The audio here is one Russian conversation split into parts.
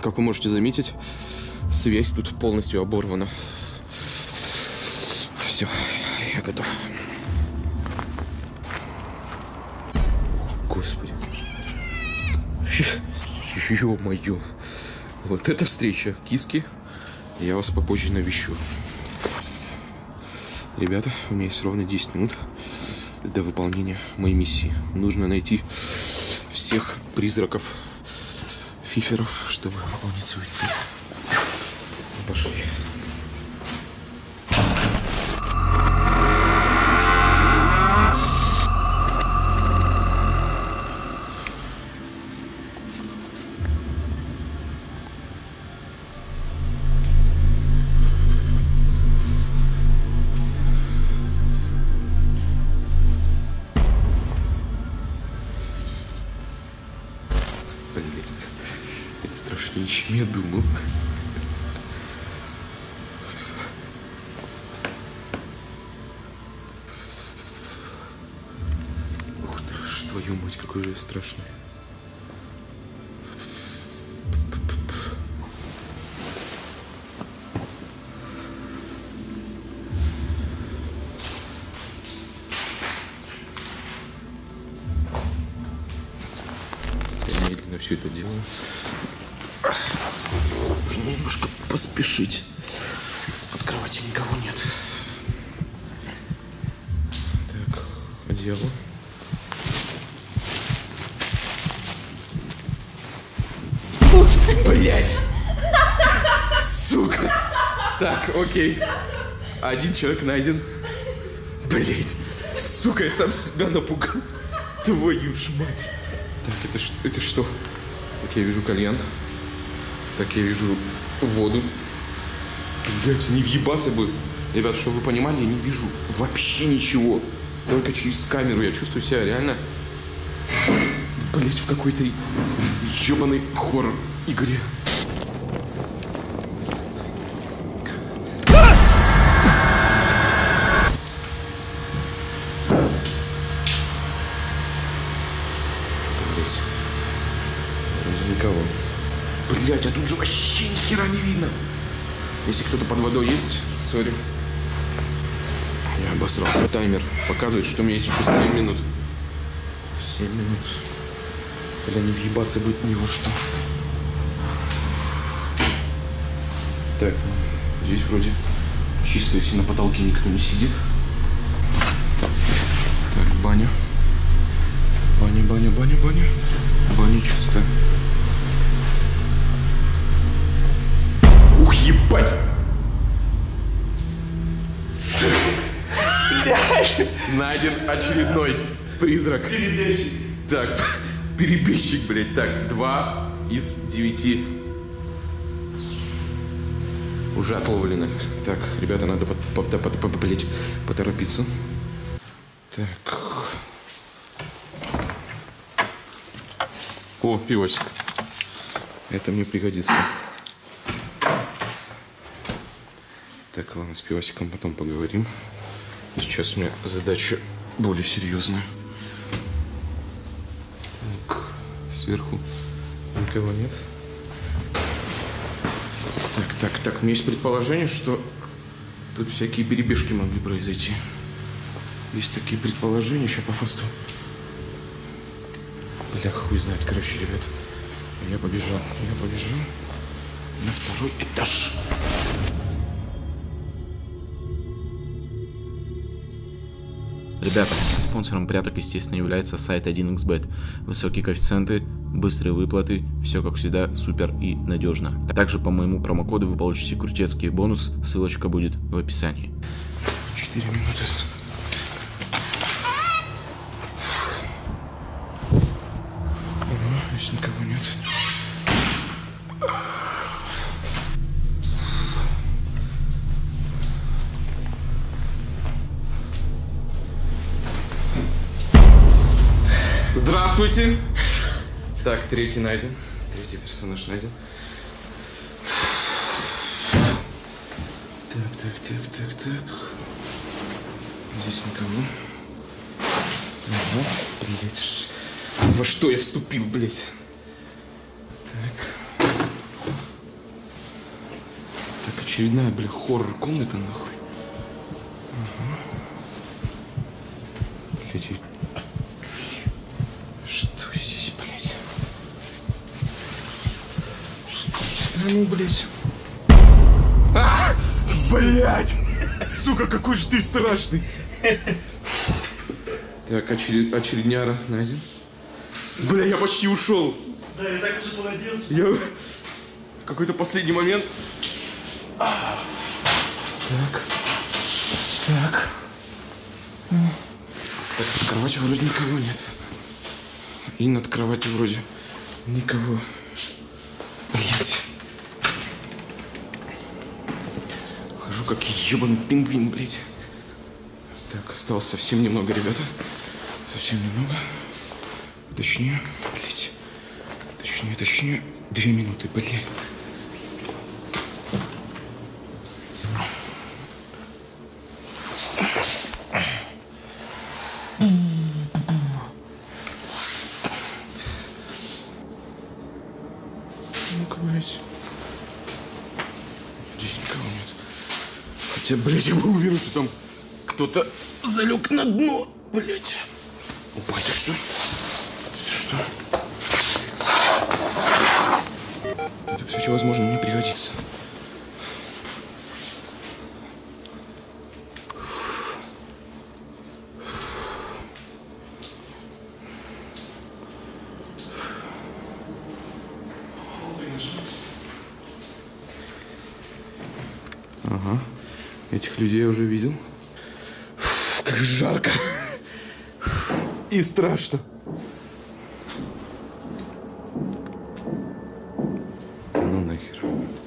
Как вы можете заметить, связь тут полностью оборвана. Все, я готов. Господи. Ё-моё. Вот это встреча. Киски. Я вас попозже навещу. Ребята, у меня есть ровно 10 минут до выполнения моей миссии. Нужно найти всех призраков, фиферов, чтобы выполнить свою цель. Пошли. Это страшнее, чем я думал. Ух ты, твою мать, какой же я страшный. Я медленно все это делаю. Нужно немножко поспешить. Под кроватью никого нет. Так, одеяло. Блять! Сука! Так, окей. Один человек найден. Блять! Сука, я сам себя напугал. Твою ж мать! Так, это что? Так, я вижу кальян. Так, я вижу воду. Блять, не въебаться бы. Ребят, чтобы вы понимали, я не вижу вообще ничего. Только через камеру я чувствую себя реально, блять, в какой-то ебаной хоррор-игре. Блять. Вроде никого. Блять, а тут же вообще ни хера не видно. Если кто-то под водой есть, сори. Я обосрался. Таймер показывает, что у меня есть еще 7 минут. 7 минут. Бля, не въебаться будет ни во что. Так, здесь вроде чисто, если на потолке никто не сидит. Так, баня. Баня. Баня чисто. Ух, ебать! Найден очередной призрак. Перебежчик. Так, перебежчик, блядь. Так, 2 из 9 уже отловлены. Так, ребята, надо блядь, поторопиться. Так. О, пивосик. Это мне пригодится. Так, ладно, с пивосиком потом поговорим. Сейчас у меня задача более серьезная. Так, сверху никого нет. Так, у меня есть предположение, что тут всякие перебежки могли произойти. Есть такие предположения, еще по фасту. Бля, хуй знает, короче, ребят. Я побежал на 2-й этаж. Ребята, спонсором пряток, естественно, является сайт 1xbet. Высокие коэффициенты, быстрые выплаты, все как всегда супер и надежно. Также по моему промокоду вы получите крутецкий бонус, ссылочка будет в описании. 4 минуты. Здесь никого нет. Здравствуйте! Так, 3-й найден. 3-й персонаж найден. Так. Здесь никого. Ага, блять. Во что я вступил, блять? Так. очередная, бля, хоррор-комната, нахуй. Ага. Блядь. Что здесь, блядь? Ну, блядь. А! Блядь! Сука, какой же ты страшный! Так, очередняра Назин. Бля, я почти ушел. Да, я так уже понадеялся. Я в какой-то последний момент. Так. Так. Так, под кроватью вроде никого нет. И над кроватью вроде никого. Блять. Хожу как ебаный пингвин, блять. Так, осталось совсем немного, ребята. Совсем немного. Точнее, блять. Точнее. 2 минуты, блять. Ну-ка, блять. Здесь никого нет. Хотя, блять, я был уверен, что там кто-то залег на дно, блять. Опа, это что? Это что? Это, кстати, возможно, мне пригодится. Ага, этих людей я уже видел. Фу, как жарко. И страшно. Ну нахер.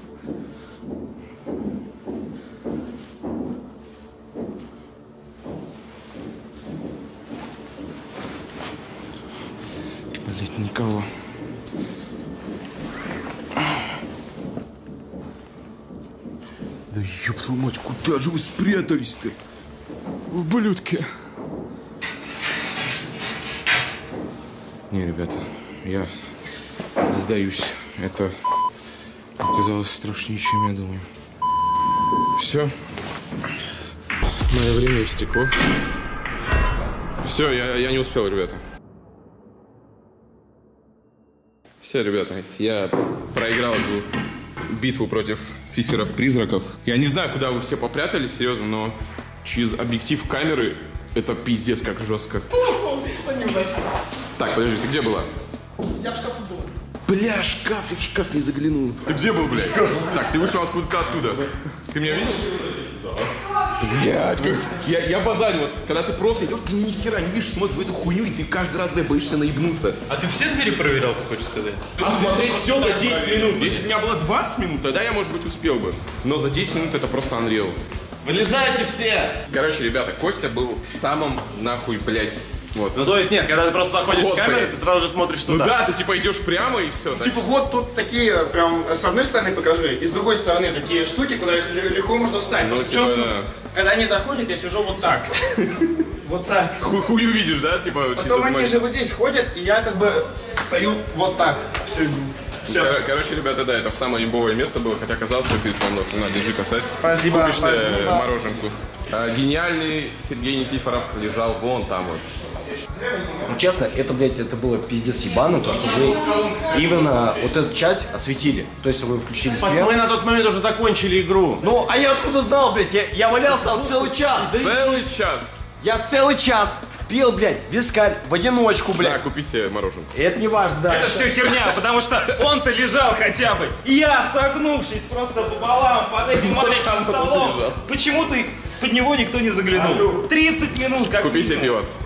Блять, никого. Да ёб твою мать, куда же вы спрятались-то? Ублюдки. Не, ребята, я сдаюсь. Это оказалось страшнее, чем я думаю. Все. Мое время истекло. Все, я не успел, ребята. Все, ребята, я проиграл эту битву против фиферов-призраков. Я не знаю, куда вы все попрятались, серьезно, но через объектив камеры это пиздец как жестко. Так, подожди, ты где была? Я в шкафу был. Бля, я в шкаф не заглянул. Ты где был, блядь? Так, ты вышел откуда-то оттуда. Ты меня видел? Да. Блядь, я базарю, вот, когда ты просто идешь, ты ни хера не видишь, смотришь в эту хуйню, и ты каждый раз, блядь, боишься наебнуться. А ты все двери проверял, ты хочешь сказать? А смотреть все за 10 минут. Если бы у меня было 20 минут, тогда я, может быть, успел бы. Но за 10 минут это просто unreal. Вылезайте все! Короче, ребята, Костя был в самом нахуй, блядь, вот. Ну то есть нет, когда ты просто заходишь Вот, в камеру, блядь. ты сразу же смотришь Ну туда. да, ты типа идешь прямо и все. Типа вот тут такие, прям, с одной стороны покажи, и с другой стороны такие штуки, куда легко можно встать. Ну, Просто типа, в чем суть? да. Когда они заходят, я сижу вот так. Вот так. Хую видишь, да? Типа, Потом они же вот здесь ходят, и я как бы стою вот так всю игру. Все. Короче, ребята, да, это самое любовое место было, хотя казалось, что перед твоим носом. На, держи косарь. Спасибо, Купишь себе спасибо. мороженку. Гениальный Сергей Никифоров лежал вон там вот. Ну, честно, это, блядь, это было пиздец ебано, то, что вы именно вот эту часть осветили. То есть вы включили свет. Мы на тот момент уже закончили игру. Ну, а я откуда знал, блядь? Я валялся там целый час. Целый час. Я целый час пил, блядь, вискарь в одиночку, Да, блядь. купи себе мороженку. И это не важно, да. Это все херня, потому что он-то лежал хотя бы. И я, согнувшись просто пополам под этим маленьким столом, почему-то под него никто не заглянул. 30 минут как Купи себе минимум. пивас.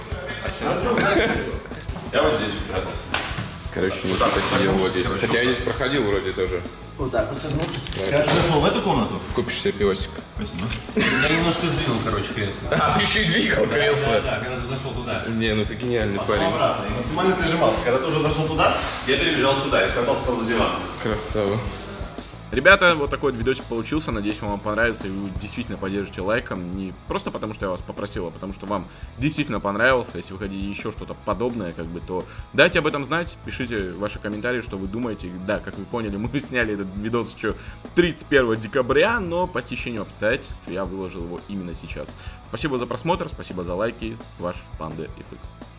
Я вот здесь прятался. Короче, Никита сидел вот здесь. Хотя я здесь проходил вроде тоже. Вот так вот согнувшись. Ты зашел в эту комнату? Купишь себе пивасик. Спасибо. Я немножко сдвинул, короче, кресло. А, ты еще и двигал кресло. Да, когда ты зашел туда. Не, ну ты гениальный парень. Обратно. И максимально прижимался. Когда ты уже зашел туда, я перебежал сюда. Я спрятался там за диван. Красава. Ребята, вот такой вот видосик получился. Надеюсь, вам понравится и вы действительно поддержите лайком. Не просто потому, что я вас попросил, а потому что вам действительно понравился. Если вы хотите еще что-то подобное, как бы, то дайте об этом знать. Пишите ваши комментарии, что вы думаете. Да, как вы поняли, мы сняли этот видос еще 31 декабря, но по стечению обстоятельств я выложил его именно сейчас. Спасибо за просмотр, спасибо за лайки. Ваш Panda FX.